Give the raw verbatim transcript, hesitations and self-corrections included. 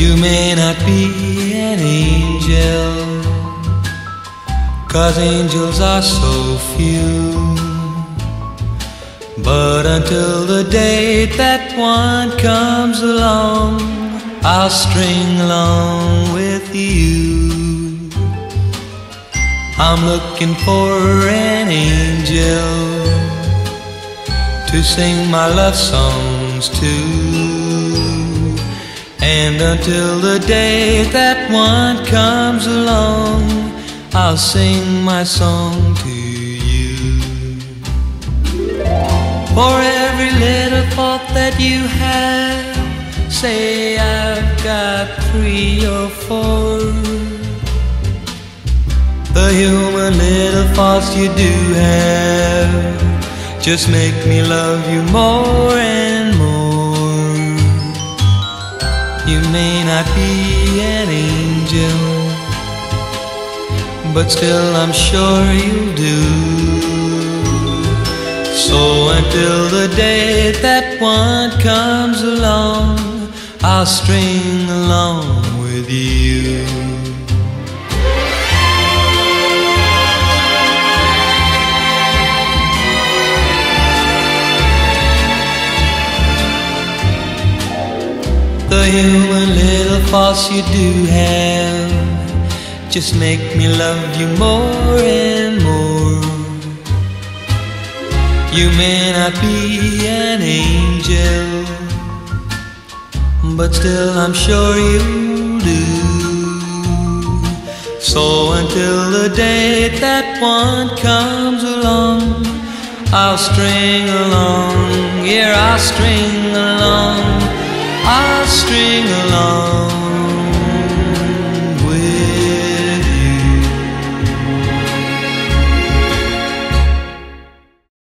You may not be an angel, 'cause angels are so few. But until the day that one comes along, I'll string along with you. I'm looking for an angel to sing my love songs to. And until the day that one comes along, I'll sing my song to you. For every little fault that you have, say I've got three or four. The human little faults you do have just make me love you more and more. You may not be an angel, but still I'm sure you'll do. So until the day that one comes along, I'll string along with you. The human little faults you do have just make me love you more and more. You may not be an angel, but still I'm sure you do. So until the day that one comes along, I'll string along, yeah, I'll string along, I'll string along